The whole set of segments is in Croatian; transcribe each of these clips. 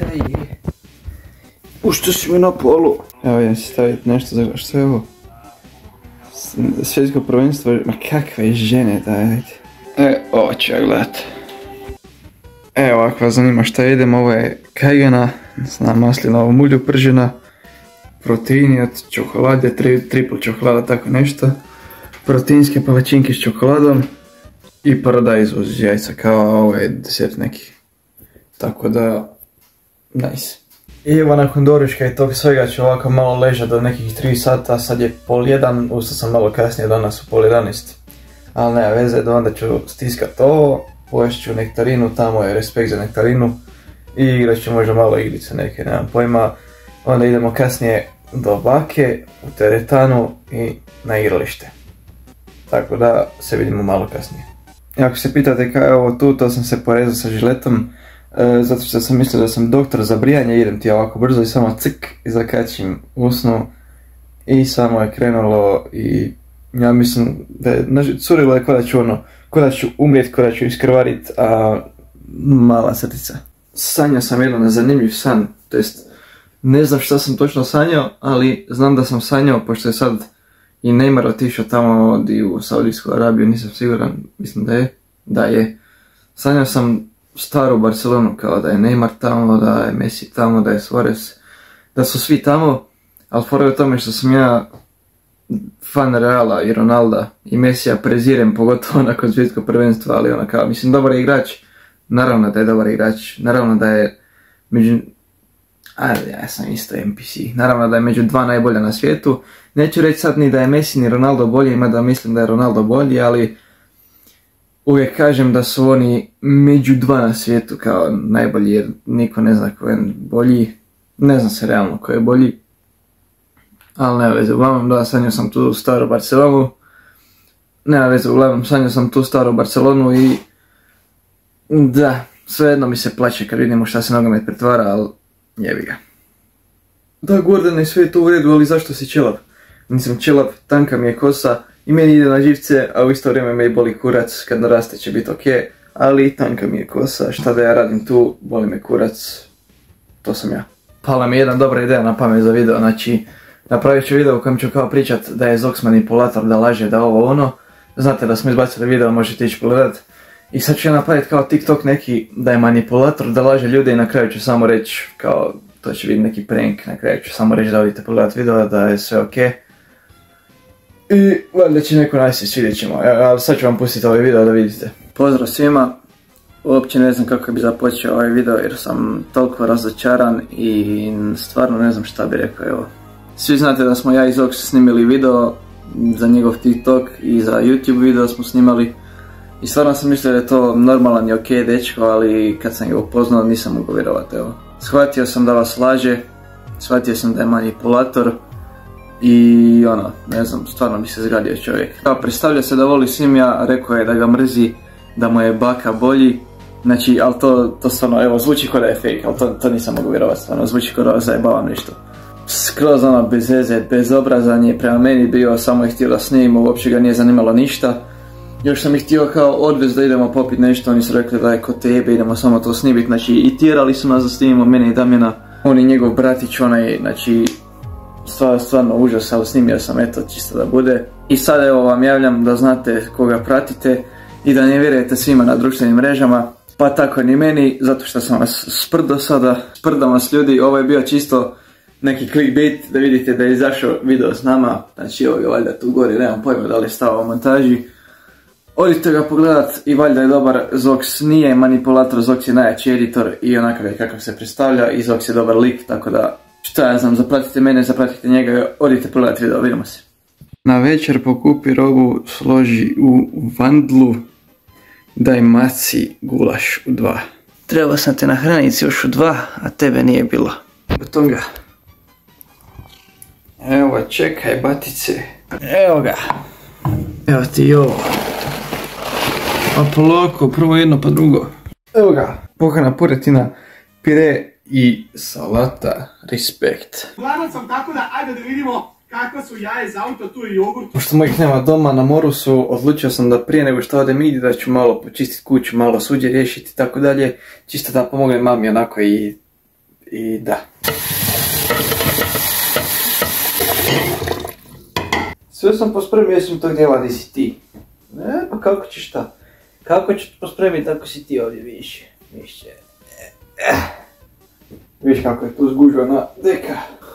Ušto si mi na polu? Evo idem si staviti nešto za... Što je ovo? Svjetsko prvenstvo... Ma kakve žene, daj, ajde. Ovo ću ja gledat. Evo, ako vas zanima šta jedem, ovo je kajgana, maslinovo mulju pržena, proteini od čokolade, triple čokolada, tako nešto, proteinske palačinke s čokoladom i paradajz uz jajca, kao ovaj desert neki. Tako da, nice. I evo nakon doručka i tog svega ću ovako malo ležati do nekih 3 sata, sad je 12:30, ustao sam malo kasnije danas u 10:30. Ali nema veze, do onda ću stiskat ovo, pojest ću nektarinu, tamo je respekt za nektarinu i igrat ću možda malo igrice neke, nemam pojma. Onda idemo kasnije do bake, u teretanu i na igralište. Tako da se vidimo malo kasnije. I ako se pitate kaj je ovo tu, to sam se porezao sa žiletom, zato što sam mislio da sam doktor za brijanje, idem ti ovako brzo i samo cik i zakačim usnu i samo je krenulo i ja mislim da je, curilo je ko da ću umrijet, ko da ću iskrvarit, a mala srtica. Sanjao sam jedan zanimljiv san, to jest ne znam šta sam točno sanjao, ali znam da sam sanjao, pošto je sad i Neymar otišao tamo u Saudijsku Arabiju, nisam siguran, mislim da je. Sanjao sam staru Barcelonu, kao da je Neymar tamo, da je Messi tamo, da je Suarez, da su svi tamo, ali fora je u tome što sam ja fan Reala i Ronalda i Messija prezirem, pogotovo nakon svjetskog prvenstva, ali ona kao, mislim, dobar je igrač, naravno da je dobar igrač, naravno da je među, ja sam isto NPC, naravno da je među 2 najbolja na svijetu, neću reći sad ni da je Messi ni Ronaldo bolji, ima da mislim da je Ronaldo bolji, ali uvijek kažem da su oni među 2 na svijetu kao najbolji, jer niko ne zna ko je bolji, ne zna se realno ko je bolji. Ali nema veze, uglavnom da, sanjao sam tu staru Barcelonu. Nema veze, uglavnom sanjao sam tu staru Barcelonu i... Da, svejedno mi se plaće kad vidimo šta se nogomet pretvara, ali jebi ga. Da, Gordane, sve je to u redu, ali zašto si čelav? Nisam čelav, tanka mi je kosa i meni ide na živce, a u isto vrijeme me i boli kurac, kad naraste će biti ok, ali tanka mi je kosa, šta da ja radim tu, boli me kurac, to sam ja. Pala mi je jedna dobra ideja na pamet za video, znači... Napravit ću video u kojem ću kao pričat da je Zox manipulator, da laže, da ovo ono. Znate da smo izbacili video, možete ići pogledat. I sad ću ja napraviti kao TikTok neki da je manipulator, da laže ljude i na kraju ću samo reći kao to će biti neki prank, na kraju ću samo reći da odite pogledat video, da je sve ok. I valjda će neko nasjeti, vidjet ćemo, ali sad ću vam pustiti ovaj video da vidite. Pozdrav svima, uopće ne znam kako bi započeo ovaj video jer sam toliko razočaran i stvarno ne znam šta bi rekao, evo. Svi znate da smo ja i Zox snimili video za njegov TikTok i za YouTube video smo snimali. I stvarno sam mislio da je to normalan i ok dečko, ali kad sam ga upoznao nisam mogao vjerovati, evo. Shvatio sam da vas laže, shvatio sam da je manipulator i ono, ne znam, stvarno mi se zgradio čovjek. Kao predstavlja se da voli Simija, rekao je da ga mrzi, da mu je baka bolji. Znači, ali to stvarno, evo, zvuči kao da je fake, ali to nisam mogao vjerovati, stvarno, zvuči kao da zajebavam nešto. Skroz ono bez veze, bezobrazan je prema meni bio, samo je htio da snimimo, uopće ga nije zanimalo ništa. Još sam ih htio kao odvez da idemo popit nešto, oni su rekli da je ko tebe, idemo samo to snimit, znači i tjerali su nas da snimimo, mene i Damjana. On i njegov bratić, onaj, znači, stvarno užas, ali snimio sam, eto, čisto da bude. I sad evo vam javljam da znate koga pratite i da ne vjerujete svima na društvenim mrežama, pa tako ni meni, zato što sam vas sprdo sada, sprdam vas ljudi, ovo je bio čisto neki clickbait da vidite da je izašao video s nama, znači evo ga valjda tu gori, nemam pojma da li je stao u montaži. Odite ga pogledat i valjda je dobar, Zox nije manipulator, Zox je najjači editor i onakav je kakav se predstavlja i Zox je dobar lik, tako da šta ja znam, zapratite mene, zapratite njega, odite pogledat video, vidimo se. Na večer pokupi robu, složi u vandlu, daj maci gulaš u 2. Trebao sam te nahraniti još u 2, a tebe nije bilo. Gotonga. Evo, čekaj, batice. Evo ga. Evo ti i ovo. Pa polako, prvo jedno pa drugo. Evo ga. Pohana puretina, pire i salata. Respekt. Gladan sam tako da, ajde da vidimo kakva su jaje za auto, tu i jogurt. Pošto mojih nema doma, na moru su, odlučio sam da prije nego što odem igdje da ću malo počistiti kuću, malo suđe riješiti i tako dalje. Čisto da pomognem mami onako i i da. Sve sam pospremio osim tog dijela gdje si ti. Pa kako ćeš šta? Kako ću pospremiti ako si ti ovdje više? Viš kako je tu zgužva na deka.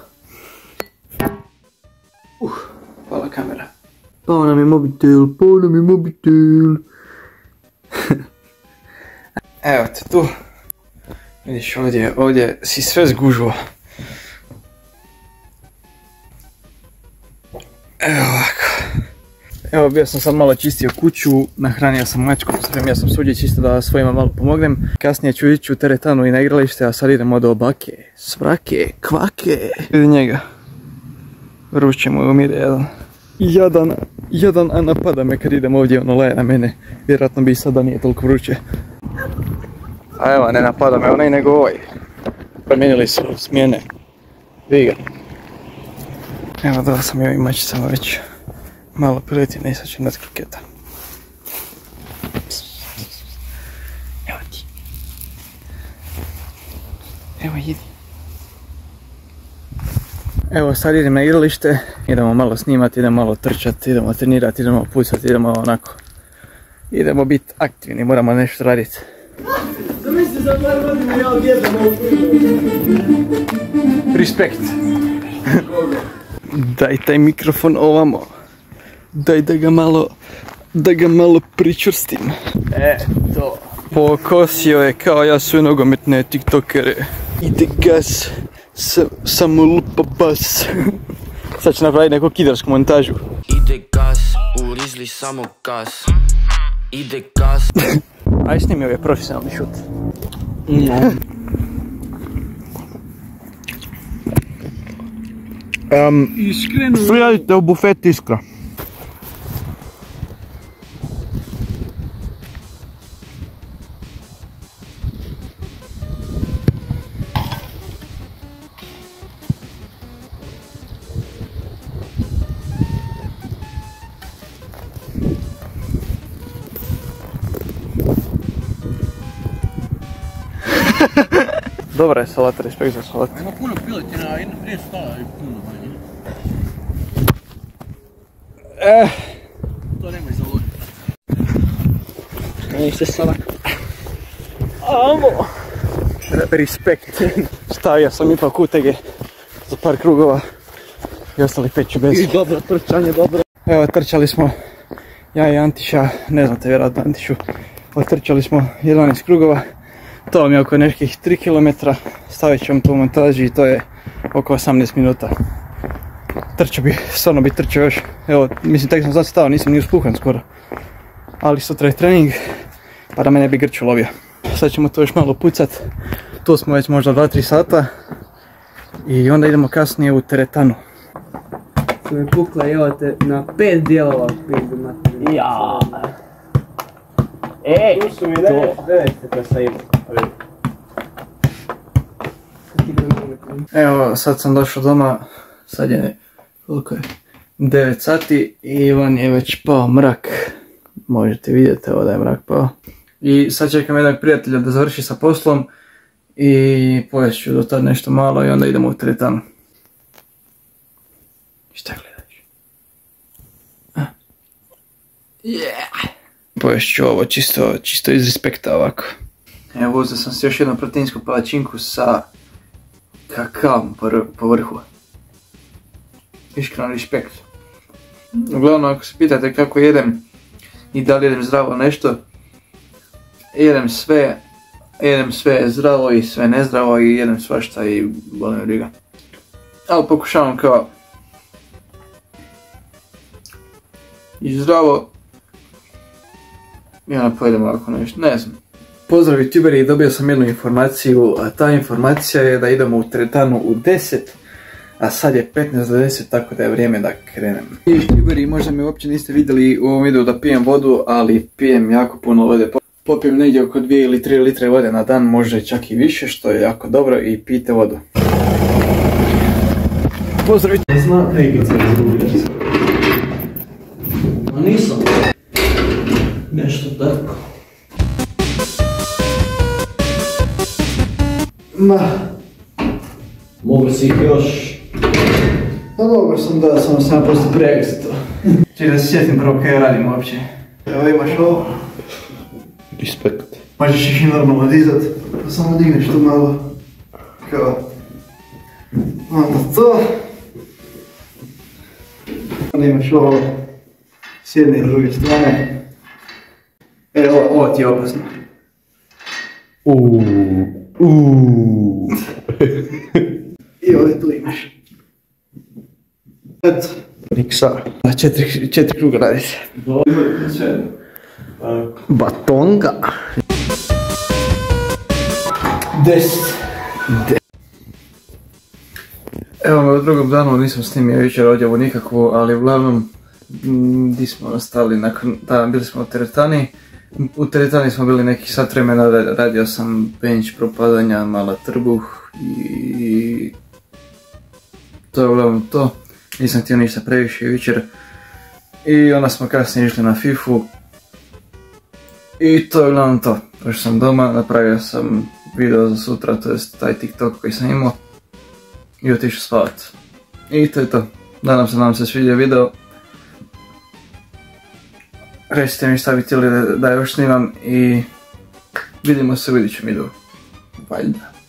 Hvala kamera. Pao nam je mobitel. Evo te tu. Vidiš ovdje si sve zgužvo. Evo ovako. Evo bio sam sad malo čistio kuću, nahranio sam mačku, spremio sam suđe čisto da svojima malo pomognem. Kasnije ću ići u teretanu i na igralište, a sad idemo do bake, svrake, kvake. Vidi njega. Vruće mu umire jadan, a napada me kad idem ovdje, ono leje na mene. Vjerojatno bi sada nije toliko vruće. A evo, ne napada me onaj nego ovaj. Promijenili su smjene. Vidi ga. Evo dao sam i ovim mačicama već malo priletine i sad ću dati kroketa. Evo ti. Evo idi. Evo sad idem na igralište, idemo malo snimati, idemo malo trčati, idemo trenirati, idemo pucati, idemo onako. Idemo biti aktivni, moramo nešto raditi. Zamisli za par godina ja odjedam ovu Respekt. Daj taj mikrofon ovamo. Daj da ga malo pričvrstim. To. Pokosio je kao ja sve nogometne tiktokere. Ide gas, samo lupa bas. Sad ću napraviti neku kidarsku montažu. Ide gas, u rizli samo gas. Ide gas. Aj snimi ovaj profesionalni šut. Iskreno. Što radite u bufet Iskra? Dobra je salata, respekt za salatu. Ima puno piletina, jedna prije stala i puno manje. To nemoj založiti. Ništa sada. Amo! Respekt. Stavio sam ipak utege za par krugova i ostali peću bez. I dobro, trčanje, dobro. Evo, trčali smo, ja i Antiša, ne znate vjerojatno Antišu, otrčali smo 11 krugova. To vam je oko nekih 3 km, stavit ću vam to u montaži i to je oko 18 minuta. Stvarno bi trčao još, evo, mislim tek sam sad stao, nisam ni uspuhan skoro. Ali sutra je trening, pa da me ne bi grču lovio. Sad ćemo to još malo pucat, tu smo već možda 2-3 sata. I onda idemo kasnije u teretanu. Su me pukla, evo te, na 5 dijelova pizdu materiju. Ja. Tu su mi 9 kada sam imao. Evo, sad sam došao doma, sad je, koliko je, 9 sati i van je već pao mrak. Možete vidjeti, evo da je mrak pao. I sad čekam jednog prijatelja da završi sa poslom i pojest ću do tad nešto malo i onda idemo u teretanu. Šta gledaš? Pojest ću ovo čisto iz respekta ovako. Evo, uzeo sam si još jednu proteinsku palačinku sa kakaom po vrhu. Iskreno respekt. Uglavnom, ako se pitate kako jedem i da li jedem zdravo nešto, jedem sve zdravo i sve nezdravo i jedem svašta i boli me briga. Ali pokušavam kao i zdravo i onda pojedem ovako nešto, ne znam. Pozdrav youtuberi, dobio sam jednu informaciju, a ta informacija je da idemo u teretanu u 10, a sad je 15 do 10, tako da je vrijeme da krenem. I youtuberi, možda me uopće niste vidjeli u ovom videu da pijem vodu, ali pijem jako puno vode. Popijem negdje oko 2 ili 3 litre vode na dan, možda čak i više, što je jako dobro i pijte vodu. Pozdrav! Ne zna pregica izgubiti. Ma nisam. Nešto tako. Ma, Mogu si ih još... Pa dobro sam da, samo sam posto prejak za to. Čekaj da se sjetim prvo kaj ja radim uopće. Evo imaš ovo. Respekt. Možeš ih i normalno dizat, pa samo digneš tu malo. Kao. Onda to. Onda imaš ovo s jedne i druge strane. Ovo ti je opasno. I ovdje tu imaš. Eto. Niksa. Na 4 kruga radite. Batonga. 10. Evo me u drugom danu, nisam snimio jučer odjavu nikakvu, ali uglavnom gdje smo ostali nakon, da, bili smo u teretani. U teretani smo bili nekih sat vremena, radio sam bench, propadanja, mala trbuh i to je uglavnom to. Nisam htio ništa previše jučer i onda smo kasnije išli na FIFU i to je uglavnom to. Došao sam doma, napravio sam video za sutra, to jest taj TikTok koji sam imao i otišao spavat. I to je to. Nadam se da vam se svidio video. Recite mi šta bi htjeli da još snimam i vidimo se u idućem videu. Valjda.